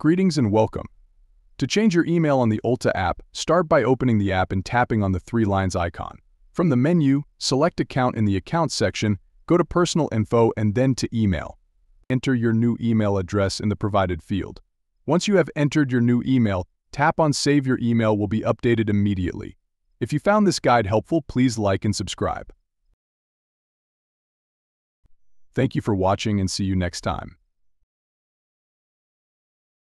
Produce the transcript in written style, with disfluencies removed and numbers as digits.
Greetings and welcome. To change your email on the Ulta app, start by opening the app and tapping on the three lines icon. From the menu, select Account in the Accounts section, go to Personal Info and then to Email. Enter your new email address in the provided field. Once you have entered your new email, tap on Save. Your email will be updated immediately. If you found this guide helpful, please like and subscribe. Thank you for watching and see you next time.